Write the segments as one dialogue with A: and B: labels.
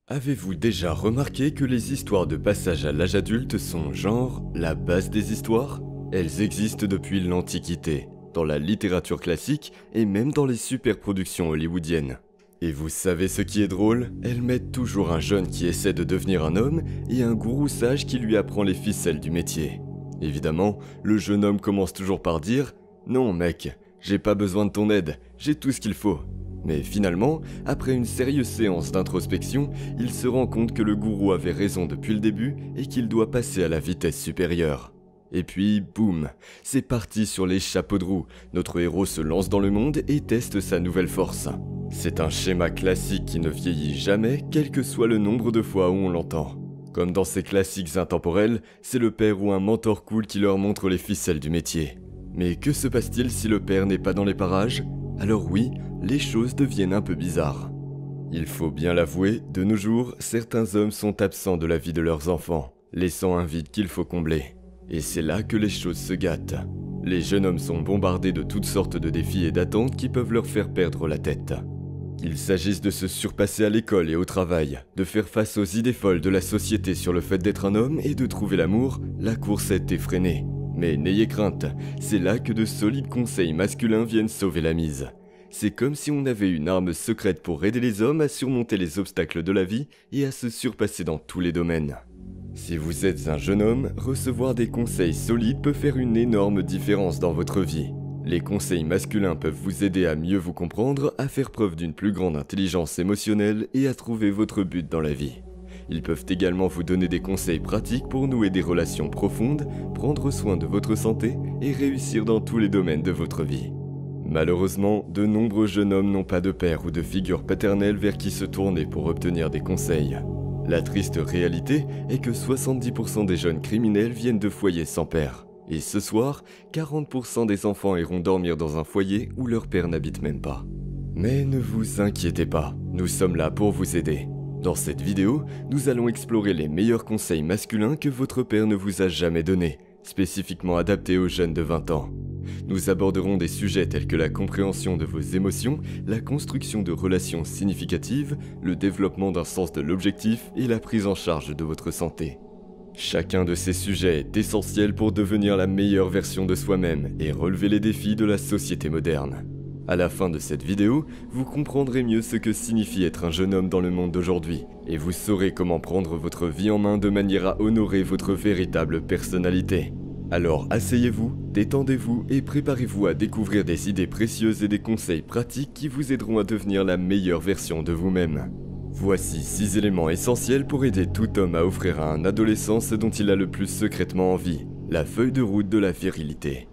A: Avez-vous déjà remarqué que les histoires de passage à l'âge adulte sont genre la base des histoires? Elles existent depuis l'Antiquité, dans la littérature classique et même dans les superproductions hollywoodiennes. Et vous savez ce qui est drôle? Elles mettent toujours un jeune qui essaie de devenir un homme et un gourou sage qui lui apprend les ficelles du métier. Évidemment, le jeune homme commence toujours par dire « Non mec, j'ai pas besoin de ton aide, j'ai tout ce qu'il faut ». Mais finalement, après une sérieuse séance d'introspection, il se rend compte que le gourou avait raison depuis le début et qu'il doit passer à la vitesse supérieure. Et puis, boum, c'est parti sur les chapeaux de roue. Notre héros se lance dans le monde et teste sa nouvelle force. C'est un schéma classique qui ne vieillit jamais, quel que soit le nombre de fois où on l'entend. Comme dans ces classiques intemporels, c'est le père ou un mentor cool qui leur montre les ficelles du métier. Mais que se passe-t-il si le père n'est pas dans les parages? Alors oui, les choses deviennent un peu bizarres. Il faut bien l'avouer, de nos jours, certains hommes sont absents de la vie de leurs enfants, laissant un vide qu'il faut combler. Et c'est là que les choses se gâtent. Les jeunes hommes sont bombardés de toutes sortes de défis et d'attentes qui peuvent leur faire perdre la tête. Qu'il s'agisse de se surpasser à l'école et au travail, de faire face aux idées folles de la société sur le fait d'être un homme et de trouver l'amour, la course est effrénée. Mais n'ayez crainte, c'est là que de solides conseils masculins viennent sauver la mise. C'est comme si on avait une arme secrète pour aider les hommes à surmonter les obstacles de la vie et à se surpasser dans tous les domaines. Si vous êtes un jeune homme, recevoir des conseils solides peut faire une énorme différence dans votre vie. Les conseils masculins peuvent vous aider à mieux vous comprendre, à faire preuve d'une plus grande intelligence émotionnelle et à trouver votre but dans la vie. Ils peuvent également vous donner des conseils pratiques pour nouer des relations profondes, prendre soin de votre santé et réussir dans tous les domaines de votre vie. Malheureusement, de nombreux jeunes hommes n'ont pas de père ou de figure paternelle vers qui se tourner pour obtenir des conseils. La triste réalité est que 70% des jeunes criminels viennent de foyers sans père. Et ce soir, 40% des enfants iront dormir dans un foyer où leur père n'habite même pas. Mais ne vous inquiétez pas, nous sommes là pour vous aider. Dans cette vidéo, nous allons explorer les meilleurs conseils masculins que votre père ne vous a jamais donnés, spécifiquement adaptés aux jeunes de 20 ans. Nous aborderons des sujets tels que la compréhension de vos émotions, la construction de relations significatives, le développement d'un sens de l'objectif et la prise en charge de votre santé. Chacun de ces sujets est essentiel pour devenir la meilleure version de soi-même et relever les défis de la société moderne. À la fin de cette vidéo, vous comprendrez mieux ce que signifie être un jeune homme dans le monde d'aujourd'hui, et vous saurez comment prendre votre vie en main de manière à honorer votre véritable personnalité. Alors asseyez-vous, détendez-vous et préparez-vous à découvrir des idées précieuses et des conseils pratiques qui vous aideront à devenir la meilleure version de vous-même. Voici 6 éléments essentiels pour aider tout homme à offrir à un adolescent ce dont il a le plus secrètement envie, la feuille de route de la virilité.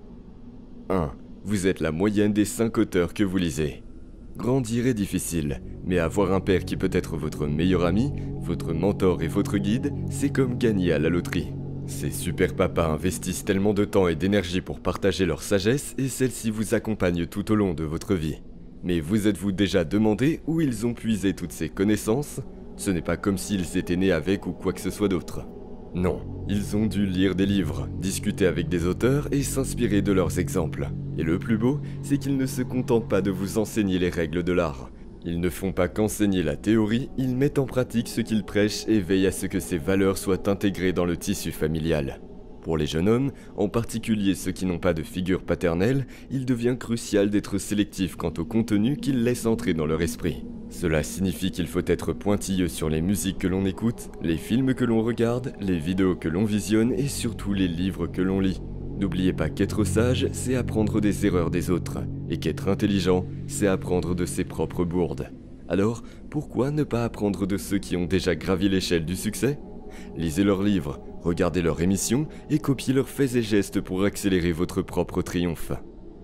A: 1. Vous êtes la moyenne des 5 auteurs que vous lisez. Grandir est difficile, mais avoir un père qui peut être votre meilleur ami, votre mentor et votre guide, c'est comme gagner à la loterie. Ces super papas investissent tellement de temps et d'énergie pour partager leur sagesse et celle-ci vous accompagne tout au long de votre vie. Mais vous êtes-vous déjà demandé où ils ont puisé toutes ces connaissances? Ce n'est pas comme s'ils étaient nés avec ou quoi que ce soit d'autre. Non, ils ont dû lire des livres, discuter avec des auteurs et s'inspirer de leurs exemples. Et le plus beau, c'est qu'ils ne se contentent pas de vous enseigner les règles de l'art. Ils ne font pas qu'enseigner la théorie, ils mettent en pratique ce qu'ils prêchent et veillent à ce que ces valeurs soient intégrées dans le tissu familial. Pour les jeunes hommes, en particulier ceux qui n'ont pas de figure paternelle, il devient crucial d'être sélectif quant au contenu qu'ils laissent entrer dans leur esprit. Cela signifie qu'il faut être pointilleux sur les musiques que l'on écoute, les films que l'on regarde, les vidéos que l'on visionne et surtout les livres que l'on lit. N'oubliez pas qu'être sage, c'est apprendre des erreurs des autres, et qu'être intelligent, c'est apprendre de ses propres bourdes. Alors, pourquoi ne pas apprendre de ceux qui ont déjà gravi l'échelle du succès? Lisez leurs livres, regardez leurs émissions et copiez leurs faits et gestes pour accélérer votre propre triomphe.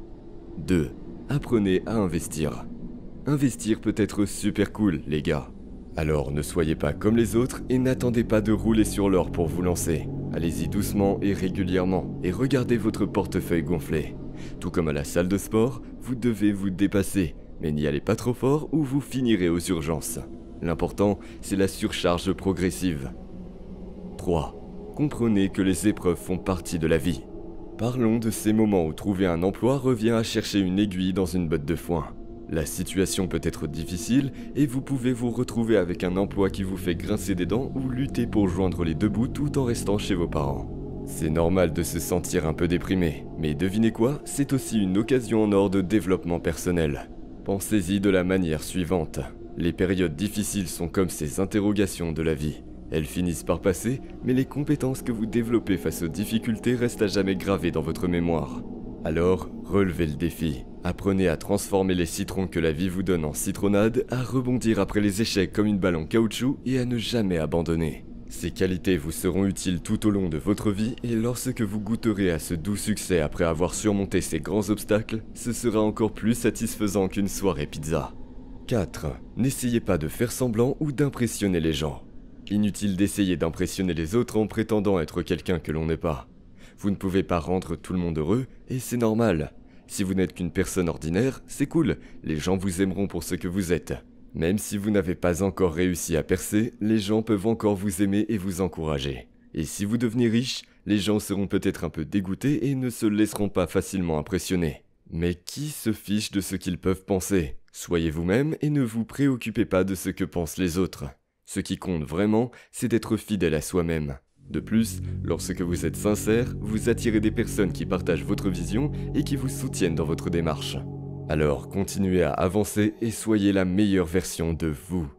A: 2. Apprenez à investir. Investir peut être super cool, les gars. Alors ne soyez pas comme les autres et n'attendez pas de rouler sur l'or pour vous lancer. Allez-y doucement et régulièrement et regardez votre portefeuille gonfler. Tout comme à la salle de sport, vous devez vous dépasser, mais n'y allez pas trop fort ou vous finirez aux urgences. L'important, c'est la surcharge progressive. 3. Comprenez que les épreuves font partie de la vie. Parlons de ces moments où trouver un emploi revient à chercher une aiguille dans une botte de foin. La situation peut être difficile et vous pouvez vous retrouver avec un emploi qui vous fait grincer des dents ou lutter pour joindre les deux bouts tout en restant chez vos parents. C'est normal de se sentir un peu déprimé, mais devinez quoi, c'est aussi une occasion en or de développement personnel. Pensez-y de la manière suivante. Les périodes difficiles sont comme ces interrogations de la vie. Elles finissent par passer, mais les compétences que vous développez face aux difficultés restent à jamais gravées dans votre mémoire. Alors, relevez le défi. Apprenez à transformer les citrons que la vie vous donne en citronnade, à rebondir après les échecs comme une balle en caoutchouc et à ne jamais abandonner. Ces qualités vous seront utiles tout au long de votre vie et lorsque vous goûterez à ce doux succès après avoir surmonté ces grands obstacles, ce sera encore plus satisfaisant qu'une soirée pizza. 4. N'essayez pas de faire semblant ou d'impressionner les gens. Inutile d'essayer d'impressionner les autres en prétendant être quelqu'un que l'on n'est pas. Vous ne pouvez pas rendre tout le monde heureux, et c'est normal. Si vous n'êtes qu'une personne ordinaire, c'est cool, les gens vous aimeront pour ce que vous êtes. Même si vous n'avez pas encore réussi à percer, les gens peuvent encore vous aimer et vous encourager. Et si vous devenez riche, les gens seront peut-être un peu dégoûtés et ne se laisseront pas facilement impressionner. Mais qui se fiche de ce qu'ils peuvent penser? Soyez vous-même et ne vous préoccupez pas de ce que pensent les autres. Ce qui compte vraiment, c'est d'être fidèle à soi-même. De plus, lorsque vous êtes sincère, vous attirez des personnes qui partagent votre vision et qui vous soutiennent dans votre démarche. Alors continuez à avancer et soyez la meilleure version de vous.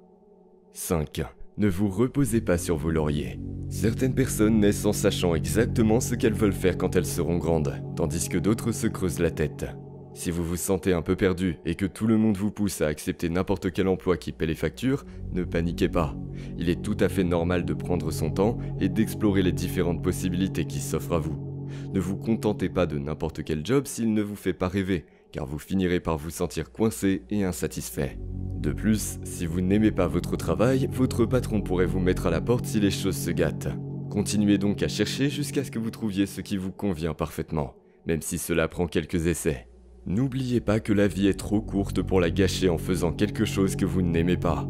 A: 5. Ne vous reposez pas sur vos lauriers. Certaines personnes naissent en sachant exactement ce qu'elles veulent faire quand elles seront grandes, tandis que d'autres se creusent la tête. Si vous vous sentez un peu perdu et que tout le monde vous pousse à accepter n'importe quel emploi qui paie les factures, ne paniquez pas. Il est tout à fait normal de prendre son temps et d'explorer les différentes possibilités qui s'offrent à vous. Ne vous contentez pas de n'importe quel job s'il ne vous fait pas rêver, car vous finirez par vous sentir coincé et insatisfait. De plus, si vous n'aimez pas votre travail, votre patron pourrait vous mettre à la porte si les choses se gâtent. Continuez donc à chercher jusqu'à ce que vous trouviez ce qui vous convient parfaitement, même si cela prend quelques essais. N'oubliez pas que la vie est trop courte pour la gâcher en faisant quelque chose que vous n'aimez pas.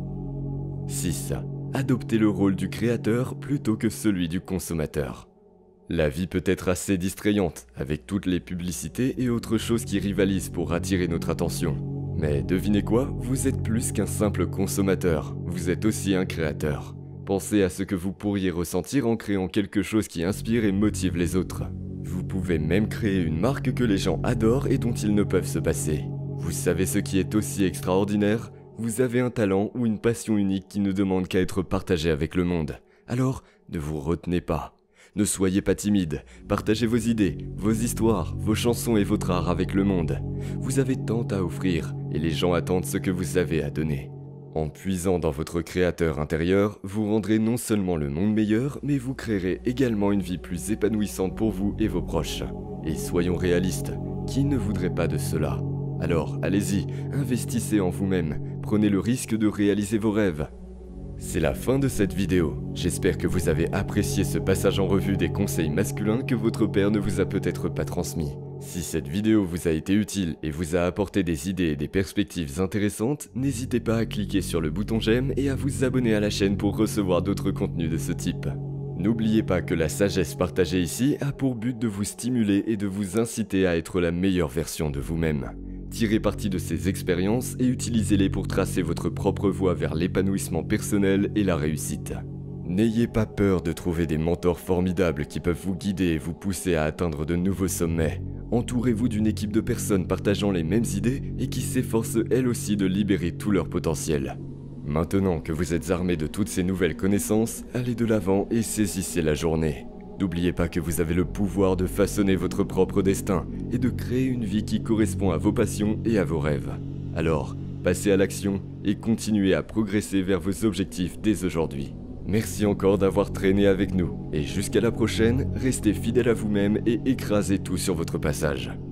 A: 6. Adoptez le rôle du créateur plutôt que celui du consommateur. La vie peut être assez distrayante, avec toutes les publicités et autres choses qui rivalisent pour attirer notre attention. Mais devinez quoi, vous êtes plus qu'un simple consommateur, vous êtes aussi un créateur. Pensez à ce que vous pourriez ressentir en créant quelque chose qui inspire et motive les autres. Vous pouvez même créer une marque que les gens adorent et dont ils ne peuvent se passer. Vous savez ce qui est aussi extraordinaire? Vous avez un talent ou une passion unique qui ne demande qu'à être partagée avec le monde. Alors, ne vous retenez pas. Ne soyez pas timide, partagez vos idées, vos histoires, vos chansons et votre art avec le monde. Vous avez tant à offrir et les gens attendent ce que vous avez à donner. En puisant dans votre créateur intérieur, vous rendrez non seulement le monde meilleur, mais vous créerez également une vie plus épanouissante pour vous et vos proches. Et soyons réalistes, qui ne voudrait pas de cela? Alors, allez-y, investissez en vous-même, prenez le risque de réaliser vos rêves. C'est la fin de cette vidéo. J'espère que vous avez apprécié ce passage en revue des conseils masculins que votre père ne vous a peut-être pas transmis. Si cette vidéo vous a été utile et vous a apporté des idées et des perspectives intéressantes, n'hésitez pas à cliquer sur le bouton j'aime et à vous abonner à la chaîne pour recevoir d'autres contenus de ce type. N'oubliez pas que la sagesse partagée ici a pour but de vous stimuler et de vous inciter à être la meilleure version de vous-même. Tirez parti de ces expériences et utilisez-les pour tracer votre propre voie vers l'épanouissement personnel et la réussite. N'ayez pas peur de trouver des mentors formidables qui peuvent vous guider et vous pousser à atteindre de nouveaux sommets. Entourez-vous d'une équipe de personnes partageant les mêmes idées et qui s'efforcent elles aussi de libérer tout leur potentiel. Maintenant que vous êtes armé de toutes ces nouvelles connaissances, allez de l'avant et saisissez la journée. N'oubliez pas que vous avez le pouvoir de façonner votre propre destin et de créer une vie qui correspond à vos passions et à vos rêves. Alors, passez à l'action et continuez à progresser vers vos objectifs dès aujourd'hui. Merci encore d'avoir traîné avec nous et jusqu'à la prochaine, restez fidèle à vous-même et écrasez tout sur votre passage.